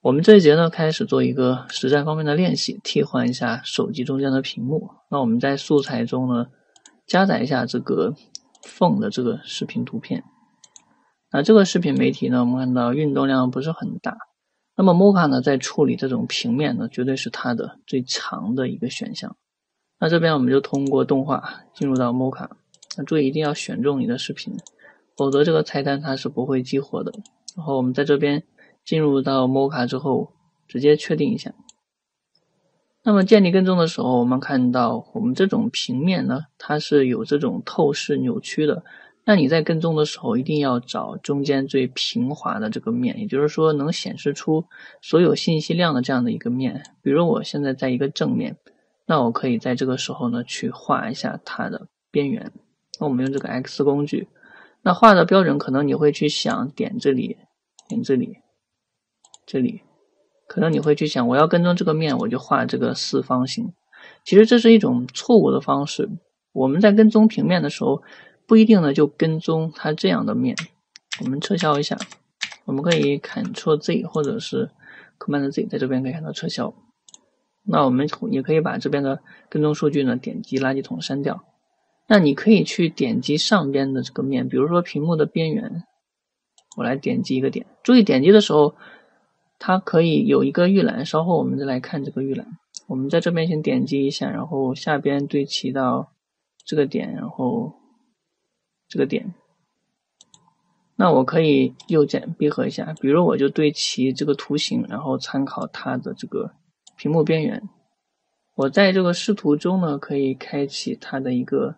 我们这一节呢，开始做一个实战方面的练习，替换一下手机中间的屏幕。那我们在素材中呢，加载一下这个凤的这个视频图片。那这个视频媒体呢，我们看到运动量不是很大。那么 Mocha 呢，在处理这种平面呢，绝对是它的最强的一个选项。那这边我们就通过动画进入到 Mocha。那注意一定要选中你的视频，否则这个菜单它是不会激活的。然后我们在这边进入到 Mocha 之后，直接确定一下。那么建立跟踪的时候，我们看到我们这种平面呢，它是有这种透视扭曲的。那你在跟踪的时候，一定要找中间最平滑的这个面，也就是说能显示出所有信息量的这样的一个面。比如我现在在一个正面，那我可以在这个时候呢去画一下它的边缘。那我们用这个 X 工具，那画的标准可能你会去想点这里，点这里，这里，可能你会去想我要跟踪这个面，我就画这个四方形。其实这是一种错误的方式。我们在跟踪平面的时候，不一定呢就跟踪它这样的面。我们撤销一下，我们可以 Ctrl+Z 或者是 Command+Z， 在这边可以看到撤销。那我们也可以把这边的跟踪数据呢点击垃圾桶删掉。那你可以去点击上边的这个面，比如说屏幕的边缘，我来点击一个点。注意点击的时候，它可以有一个预览，稍后我们再来看这个预览。我们在这边先点击一下，然后下边对齐到这个点，然后这个点。那我可以右键闭合一下，比如我就对齐这个图形，然后参考它的这个屏幕边缘。我在这个视图中呢，可以开启它的一个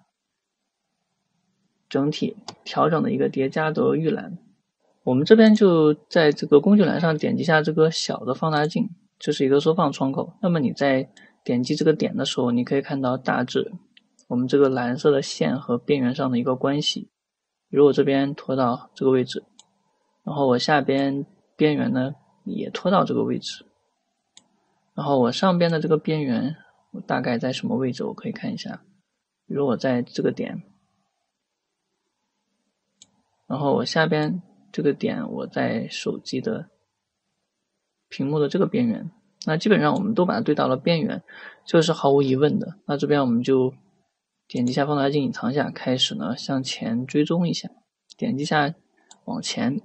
整体调整的一个叠加的预览。我们这边就在这个工具栏上点击一下这个小的放大镜，这是一个缩放窗口。那么你在点击这个点的时候，你可以看到大致我们这个蓝色的线和边缘上的一个关系。比如我这边拖到这个位置，然后我下边边缘呢也拖到这个位置，然后我上边的这个边缘我大概在什么位置，我可以看一下。比如我在这个点，然后我下边这个点我在手机的屏幕的这个边缘，那基本上我们都把它对到了边缘，这是毫无疑问的。那这边我们就点击一下放大镜隐藏下，开始呢向前追踪一下，点击一下往前。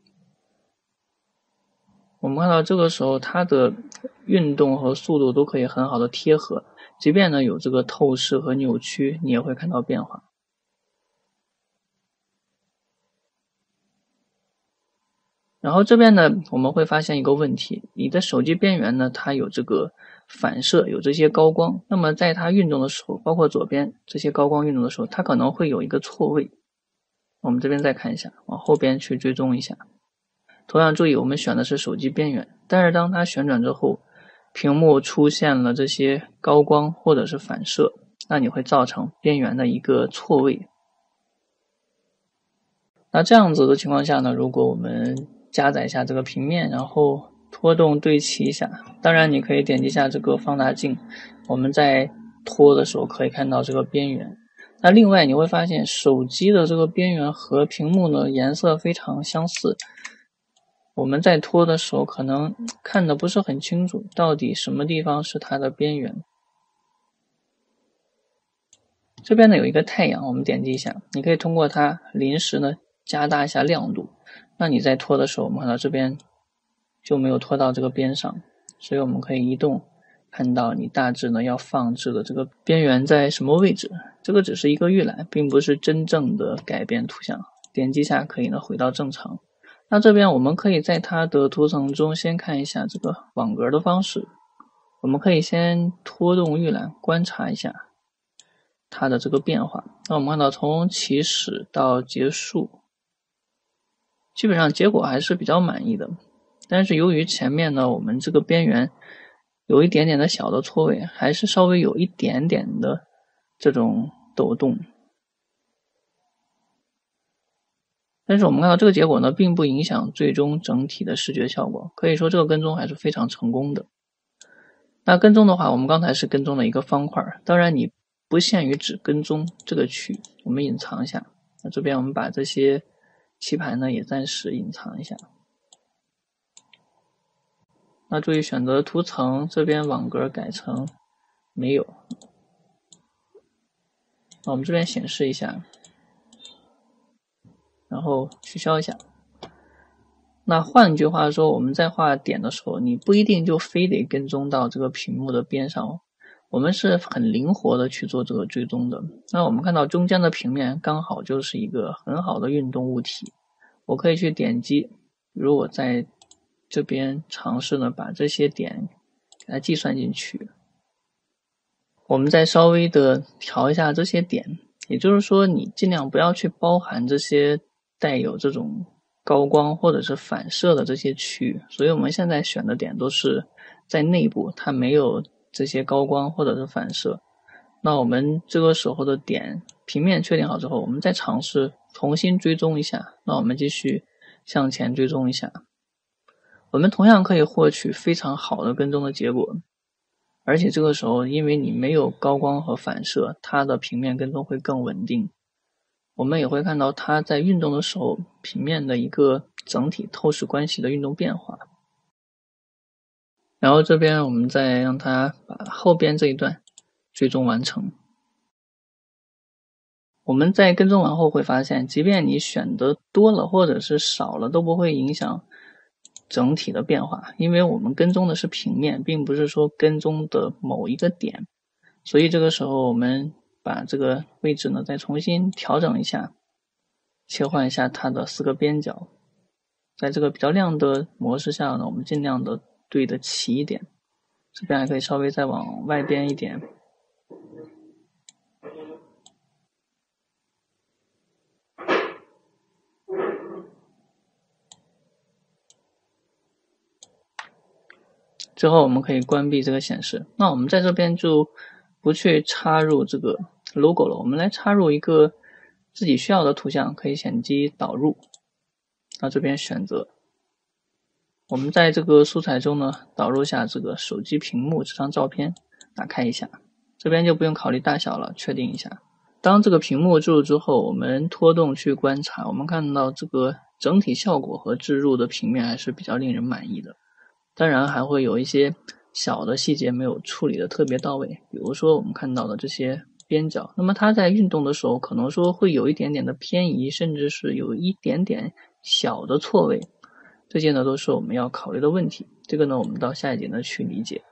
我们看到这个时候它的运动和速度都可以很好的贴合，即便呢有这个透视和扭曲，你也会看到变化。然后这边呢，我们会发现一个问题，你的手机边缘呢，它有这个反射，有这些高光。那么在它运动的时候，包括左边这些高光运动的时候，它可能会有一个错位。我们这边再看一下，往后边去追踪一下。同样注意，我们选的是手机边缘，但是当它旋转之后，屏幕出现了这些高光或者是反射，那你会造成边缘的一个错位。那这样子的情况下呢，如果我们加载一下这个平面，然后拖动对齐一下，当然你可以点击一下这个放大镜，我们在拖的时候可以看到这个边缘。那另外你会发现手机的这个边缘和屏幕呢颜色非常相似，我们在拖的时候可能看得不是很清楚，到底什么地方是它的边缘。这边呢有一个太阳，我们点击一下，你可以通过它临时呢加大一下亮度。那你在拖的时候，我们看到这边就没有拖到这个边上，所以我们可以移动，看到你大致呢要放置的这个边缘在什么位置。这个只是一个预览，并不是真正的改变图像。点击一下可以呢回到正常。那这边我们可以在它的图层中先看一下这个网格的方式。我们可以先拖动预览，观察一下它的这个变化。那我们看到从起始到结束，基本上结果还是比较满意的，但是由于前面呢我们这个边缘有一点点的小的错位，还是稍微有一点点的这种抖动，但是我们看到这个结果呢并不影响最终整体的视觉效果，可以说这个跟踪还是非常成功的。那跟踪的话，我们刚才是跟踪了一个方块，当然你不限于只跟踪这个区域，我们隐藏一下。那这边我们把这些棋盘呢也暂时隐藏一下。 那注意选择图层，这边网格改成没有。那我们这边显示一下，然后取消一下。那换句话说，我们在画点的时候，你不一定就非得跟踪到这个屏幕的边上，我们是很灵活的去做这个追踪的。那我们看到中间的平面刚好就是一个很好的运动物体，我可以去点击，如果在这边尝试呢把这些点给它计算进去，我们再稍微的调一下这些点，也就是说你尽量不要去包含这些带有这种高光或者是反射的这些区域，所以我们现在选的点都是在内部，它没有这些高光或者是反射。那我们这个时候的点平面确定好之后，我们再尝试重新追踪一下，那我们继续向前追踪一下，我们同样可以获取非常好的跟踪的结果。而且这个时候因为你没有高光和反射，它的平面跟踪会更稳定。我们也会看到它在运动的时候平面的一个整体透视关系的运动变化。然后这边我们再让它把后边这一段追踪完成。我们在跟踪完后会发现，即便你选的多了或者是少了，都不会影响整体的变化，因为我们跟踪的是平面，并不是说跟踪的某一个点。所以这个时候我们把这个位置呢再重新调整一下，切换一下它的4个边角，在这个比较亮的模式下呢，我们尽量的对得齐一点，这边还可以稍微再往外边一点。之后我们可以关闭这个显示。那我们在这边就不去插入这个 logo 了，我们来插入一个自己需要的图像，可以点击导入。那这边选择，我们在这个素材中呢导入下这个手机屏幕这张照片，打开一下，这边就不用考虑大小了，确定一下。当这个屏幕置入之后，我们拖动去观察，我们看到这个整体效果和置入的平面还是比较令人满意的。当然还会有一些小的细节没有处理的特别到位，比如说我们看到的这些边角，那么它在运动的时候可能说会有一点点的偏移，甚至是有一点点小的错位，这些呢都是我们要考虑的问题。这个呢我们到下一节呢去理解。